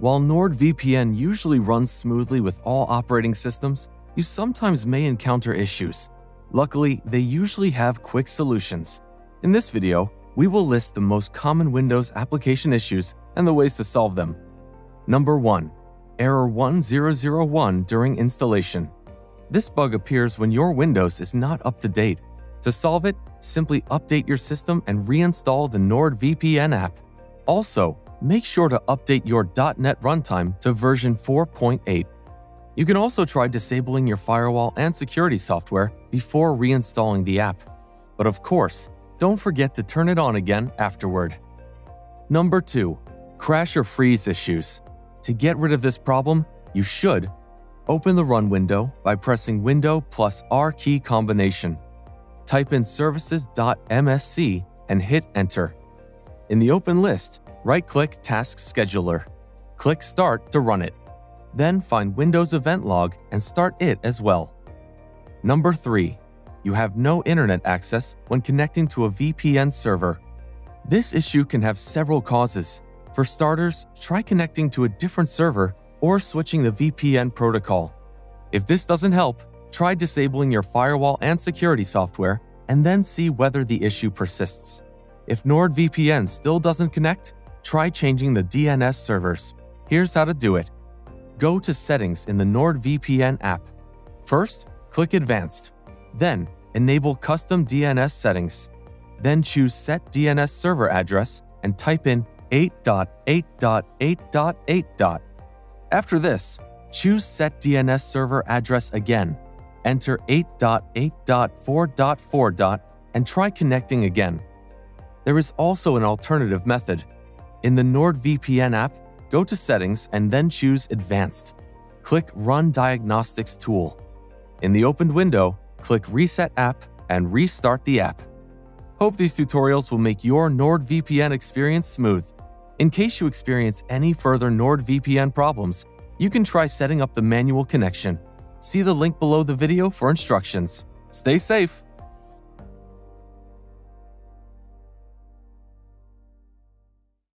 While NordVPN usually runs smoothly with all operating systems, you sometimes may encounter issues. Luckily, they usually have quick solutions. In this video, we will list the most common Windows application issues and the ways to solve them. Number 1. Error 1001 during installation. This bug appears when your Windows is not up to date. To solve it, simply update your system and reinstall the NordVPN app. Also, make sure to update your .NET runtime to version 4.8. You can also try disabling your firewall and security software before reinstalling the app. But of course, don't forget to turn it on again afterward. Number 2. Crash or freeze issues. To get rid of this problem, you should open the Run window by pressing Window plus R key combination. Type in services.msc and hit Enter. In the open list, right-click Task Scheduler. Click Start to run it. Then find Windows Event Log and start it as well. Number 3. You have no internet access when connecting to a VPN server. This issue can have several causes. For starters, try connecting to a different server or switching the VPN protocol. If this doesn't help, try disabling your firewall and security software and then see whether the issue persists. If NordVPN still doesn't connect, try changing the DNS servers. Here's how to do it. Go to Settings in the NordVPN app. First, click Advanced. Then, enable Custom DNS Settings. Then choose Set DNS Server Address and type in 8.8.8.8. After this, choose Set DNS Server Address again. Enter 8.8.4.4. and try connecting again. There is also an alternative method. In the NordVPN app, go to Settings and then choose Advanced. Click Run Diagnostics tool. In the opened window, click Reset App and restart the app. Hope these tutorials will make your NordVPN experience smooth. In case you experience any further NordVPN problems, you can try setting up the manual connection. See the link below the video for instructions. Stay safe!